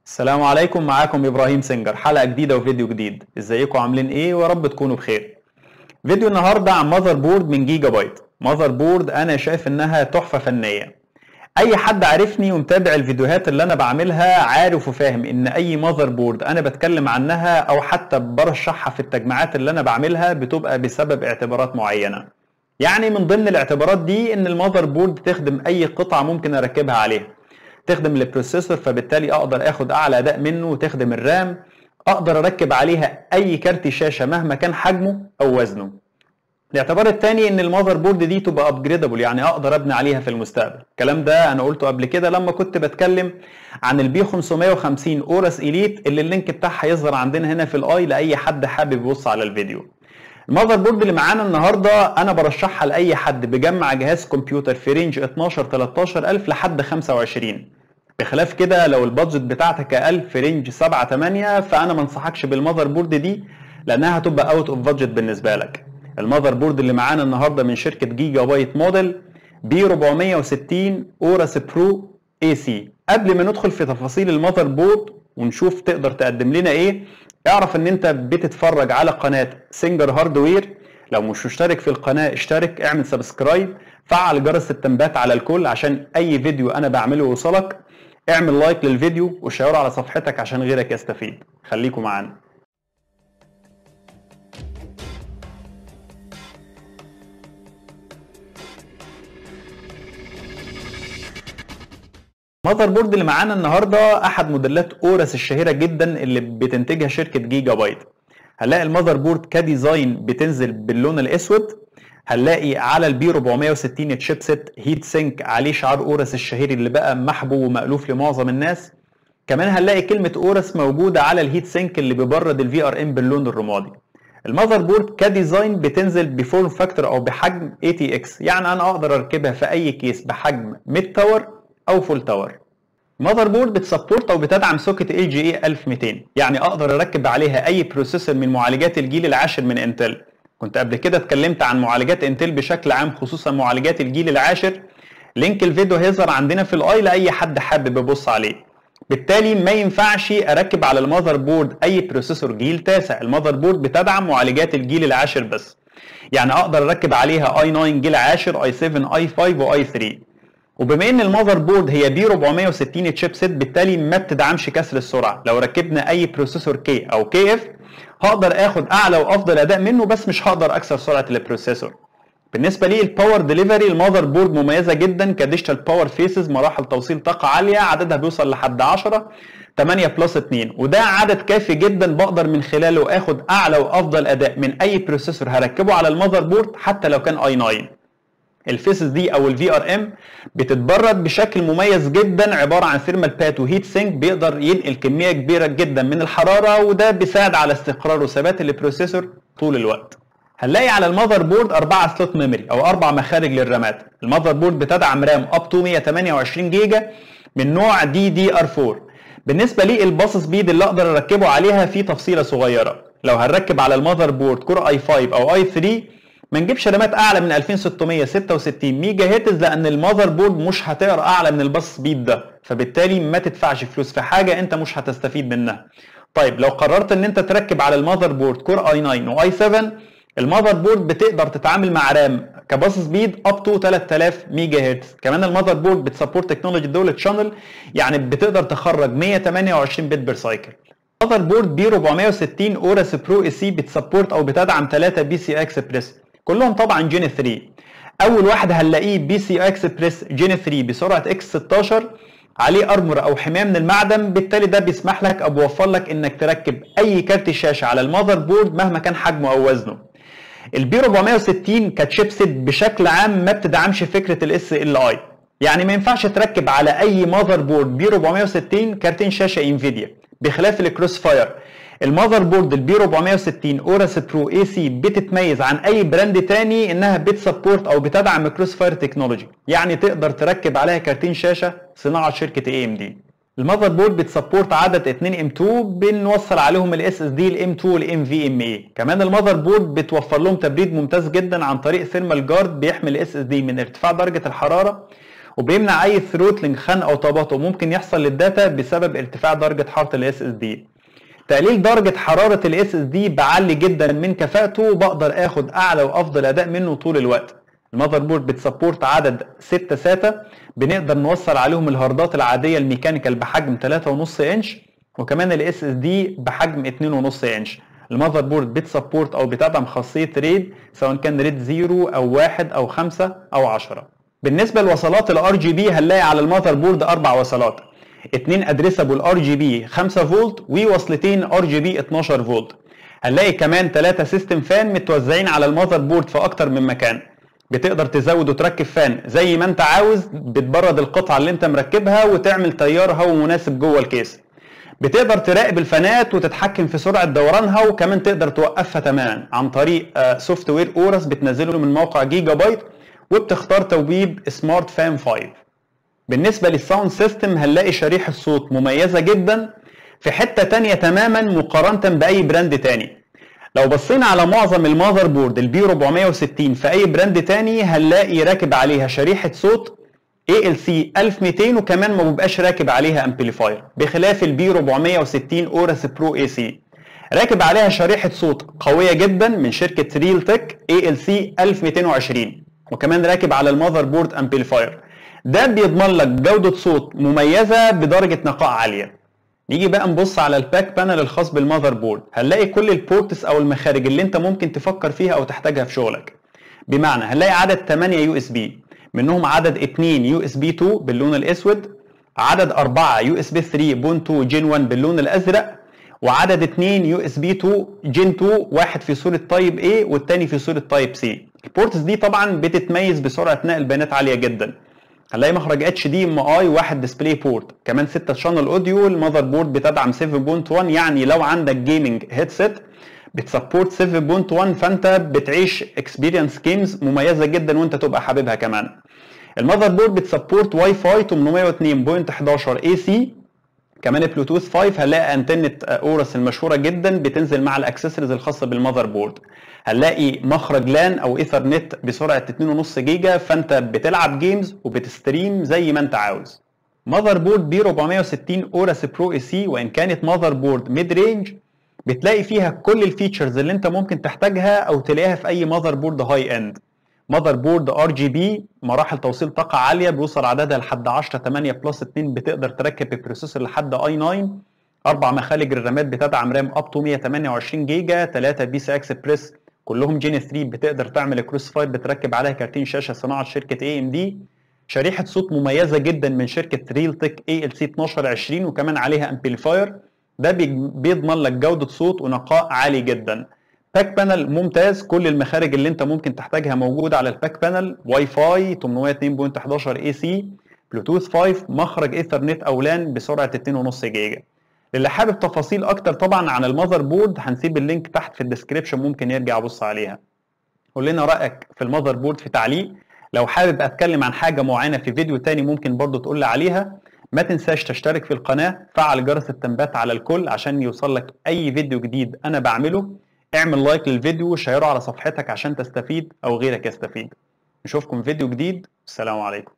السلام عليكم. معاكم ابراهيم سنجر، حلقه جديده وفيديو جديد. ازيكم عاملين ايه؟ ويا رب تكونوا بخير. فيديو النهارده عن ماذر بورد من جيجا بايت. ماذر بورد انا شايف انها تحفه فنيه. اي حد عارفني ومتابع الفيديوهات اللي انا بعملها عارف وفاهم ان اي ماذر بورد انا بتكلم عنها او حتى برشحها في التجميعات اللي انا بعملها بتبقى بسبب اعتبارات معينه. يعني من ضمن الاعتبارات دي ان الماذر بورد تخدم اي قطعه ممكن اركبها عليها. تخدم البروسيسور فبالتالي اقدر اخد اعلى اداء منه، وتخدم الرام. اقدر اركب عليها اي كارت شاشه مهما كان حجمه او وزنه. الاعتبار الثاني ان المذر بورد دي تبقى ابجريدبل، يعني اقدر ابني عليها في المستقبل. الكلام ده انا قلته قبل كده لما كنت بتكلم عن البي 550 اورس اليت اللي اللينك بتاعها يظهر عندنا هنا في الاي لاي حد حابب يبص على الفيديو. المذر بورد اللي معانا النهارده انا برشحها لاي حد بيجمع جهاز كمبيوتر في رينج 12-13 الف لحد 25. بخلاف كده لو البادجت بتاعتك اقل في رينج 7-8 فانا ما انصحكش بالمذر بورد دي لانها هتبقى اوت اوف بادجت بالنسبه لك. المذر بورد اللي معانا النهارده من شركه جيجا بايت موديل بي 460 اورس برو اي سي. قبل ما ندخل في تفاصيل المذر بورد ونشوف تقدر تقدم لنا ايه، اعرف ان انت بتتفرج على قناه سنجر هاردوير. لو مش مشترك في القناه اشترك، اعمل سبسكرايب، فعل جرس التنبيهات على الكل عشان اي فيديو انا بعمله يوصلك. اعمل لايك للفيديو وشيره على صفحتك عشان غيرك يستفيد. خليكم معانا. المذر بورد اللي معانا النهارده احد موديلات اورس الشهيره جدا اللي بتنتجها شركه جيجا بايت. هنلاقي المذر بورد كديزاين بتنزل باللون الاسود. هنلاقي على البي 460 تشيبسيت هيت سينك عليه شعار اورس الشهير اللي بقى محبوب ومألوف لمعظم الناس. كمان هنلاقي كلمه اورس موجوده على الهيت سينك اللي بيبرد الفي ار ام باللون الرمادي. المذر بورد كديزاين بتنزل بفورم فاكتور او بحجم اي تي اكس، يعني انا اقدر اركبها في اي كيس بحجم ميد تاور او فول تاور. ماذر بورد بتسبورت او بتدعم سوكت ال جي اي 1200، يعني اقدر اركب عليها اي بروسيسور من معالجات الجيل العاشر من انتل. كنت قبل كده اتكلمت عن معالجات انتل بشكل عام، خصوصا معالجات الجيل العاشر. لينك الفيديو هيظهر عندنا في الاي لاي حد حابب يبص عليه. بالتالي ما ينفعش اركب على المذر بورد اي بروسيسور جيل تاسع. المذر بورد بتدعم معالجات الجيل العاشر بس، يعني اقدر اركب عليها اي 9 جيل عاشر، اي 7، اي 5 واي 3. وبما ان المذر بورد هي بي 460 تشيبسيت بالتالي ما بتدعمش كسر السرعه. لو ركبنا اي بروسيسور كي او كي اف هقدر اخد اعلى وافضل اداء منه، بس مش هقدر اكسر سرعه البروسيسور. بالنسبه لي الباور ديليفري المذر بورد مميزه جدا كديجيتال باور فيسز، مراحل توصيل طاقه عاليه عددها بيوصل لحد 10 8 بلس 2، وده عدد كافي جدا بقدر من خلاله اخد اعلى وافضل اداء من اي بروسيسور هركبه على المذر بورد حتى لو كان اي 9. الفيسز دي او الفي ار ام بتتبرد بشكل مميز جدا، عباره عن ثيرمال بات وهيت سينك بيقدر ينقل كميه كبيره جدا من الحراره، وده بيساعد على استقرار وثبات البروسيسور طول الوقت. هنلاقي على المذر بورد 4 سلوت ميموري او 4 مخارج للرامات. المذر بورد بتدعم رام اب تو 128 جيجا من نوع دي دي ار 4. بالنسبه لي الباص سبيد اللي اقدر اركبه عليها في تفصيله صغيره. لو هنركب على المذر بورد كور اي 5 او اي 3 ما نجيبش رامات اعلى من 2666 ميجا هرتز، لان المذر بورد مش هتقرا اعلى من الباص سبيد ده، فبالتالي ما تدفعش فلوس في حاجه انت مش هتستفيد منها. طيب لو قررت ان انت تركب على المذر بورد كور اي 9 واي 7، المذر بورد بتقدر تتعامل مع رام كباص سبيد اب تو 3000 ميجا هرتز. كمان المذر بورد بتسبورت تكنولوجي دول شانل، يعني بتقدر تخرج 128 بت بير سايكل. المذر بورد بي 460 اورس برو اي سي بتسبورت او بتدعم 3 بي سي اكسبريس، كلهم طبعا جين 3. اول واحد هنلاقيه بي سي اكسبريس جين 3 بسرعه اكس 16، عليه ارمر او حمايه من المعدن، بالتالي ده بيسمح لك او بيوفر لك انك تركب اي كارت شاشه على المذر بورد مهما كان حجمه او وزنه. البي 460 كتشيبسيت بشكل عام ما بتدعمش فكره الاس ال اي، يعني ما ينفعش تركب على اي مذر بورد بي 460 كارتين شاشه انفيديا، بخلاف الكروس فاير. المذر بورد البي 460 اورس برو اي سي بتتميز عن اي براند تاني انها بتسبورت او بتدعم كروس فاير تكنولوجي، يعني تقدر تركب عليها كارتين شاشه صناعه شركه اي ام دي. المذر بورد بتسبورت عدد 2 ام 2 بنوصل عليهم الاس اس دي الام 2 والام في ام اي. كمان المذر بورد بتوفر لهم تبريد ممتاز جدا عن طريق ثيرمال جارد بيحمي الاس اس دي من ارتفاع درجه الحراره، وبيمنع اي ثروتلينج خنق او تباطؤ ممكن يحصل للداتا بسبب ارتفاع درجه حراره الاس اس دي. تقليل درجه حراره الاس اس دي بعلي جدا من كفاءته وبقدر اخد اعلى وافضل اداء منه طول الوقت. المذر بورد بتسبورت عدد 6 ساتا بنقدر نوصل عليهم الهاردات العاديه الميكانيكال بحجم 3.5 انش، وكمان الاس اس دي بحجم 2.5 انش. المذر بورد بتسبورت او بتدعم خاصيه ريد، سواء كان ريد 0 او 1 او 5 او 10. بالنسبه لوصلات الار جي بي هنلاقي على المذر بورد 4 وصلات، 2 ادريسابل ار جي بي 5 فولت ووصلتين ار جي بي 12 فولت. هنلاقي كمان 3 سيستم فان متوزعين على المذر بورد في اكتر من مكان، بتقدر تزود وتركب فان زي ما انت عاوز، بتبرد القطعه اللي انت مركبها وتعمل تيار هواء مناسب جوه الكيس. بتقدر تراقب الفانات وتتحكم في سرعه دورانها، وكمان تقدر توقفها تماما عن طريق سوفت وير اورس بتنزله من موقع جيجا بايت، وبتختار توبيب سمارت فان 5. بالنسبه للساوند سيستم هنلاقي شريحه صوت مميزه جدا في حته تانية تماما مقارنه باي براند تاني. لو بصينا على معظم المذر بورد البي 460 في اي براند تاني هنلاقي راكب عليها شريحه صوت ALC 1200 وكمان ما بيبقاش راكب عليها امبليفاير، بخلاف البي 460 اورس برو اي سي راكب عليها شريحه صوت قويه جدا من شركه ريل تك ALC 1220، وكمان راكب على المذر بورد امبليفاير. ده بيضمن لك جوده صوت مميزه بدرجه نقاء عاليه. نيجي بقى نبص على الباك بانل الخاص بالمذر بورد، هنلاقي كل البورتس او المخارج اللي انت ممكن تفكر فيها او تحتاجها في شغلك. بمعنى هنلاقي عدد 8 يو اس بي، منهم عدد 2 يو اس بي 2 باللون الاسود، عدد 4 يو اس بي 3.2 جين 1 باللون الازرق، وعدد 2 يو اس بي 2 جين 2، واحد في صوره تايب A والتاني في صوره تايب C. البورتس دي طبعا بتتميز بسرعه نقل بيانات عاليه جدا. هنلاقي مخرج HDMI واحد ديسبلاي بورت، كمان 6 شانل اوديو. المذر بورد بتدعم 7.1، يعني لو عندك جيمنج هيدسيت بتسبورت 7.1 فانت بتعيش اكسبيرينس جيمز مميزه جدا وانت تبقى حاببها. كمان المذر بورد بتسبورت واي فاي 802.11 اي سي، كمان بلوتوث 5. هنلاقي انتنه اورس المشهوره جدا بتنزل مع الاكسسوارز الخاصه بالمذر بورد. هنلاقي مخرج لان او ايثرنت بسرعه 2.5 جيجا، فانت بتلعب جيمز وبتستريم زي ما انت عاوز. مذر بورد بي 460 اورس برو اي سي وان كانت مذر بورد ميد رينج، بتلاقي فيها كل الفيتشرز اللي انت ممكن تحتاجها او تلاقيها في اي مذر بورد هاي اند. مذر بورد ار جي بي، مراحل توصيل طاقه عاليه بيوصل عددها لحد 10 8 بلس 2، بتقدر تركب ببروسيسور لحد اي 9. 4 مخارج الرامات بتدعم رام اب تو 128 جيجا، 3 بي سي اكسبريس كلهم جين 3، بتقدر تعمل كروس فاير بتركب عليها كارتين شاشه صناعه شركه AMD. شريحه صوت مميزه جدا من شركه ريل تك ALC 1220 وكمان عليها امبليفاير، ده بيضمن لك جوده صوت ونقاء عالي جدا. باك بانل ممتاز، كل المخارج اللي انت ممكن تحتاجها موجوده على الباك بانل. واي فاي 802.11 اي سي، بلوتوث 5، مخرج ايثرنت او لان بسرعه 2.5 جيجا. اللي حابب تفاصيل اكتر طبعا عن المذر بورد هنسيب اللينك تحت في الديسكريبشن، ممكن يرجع يبص عليها. قول لنا رايك في المذر بورد في تعليق. لو حابب اتكلم عن حاجه معينه في فيديو تاني ممكن برضو تقول لي عليها. ما تنساش تشترك في القناه، فعل جرس التنبيهات على الكل عشان يوصل لك اي فيديو جديد انا بعمله. اعمل لايك للفيديو وشيره على صفحتك عشان تستفيد او غيرك يستفيد. نشوفكم فيديو جديد، السلام عليكم.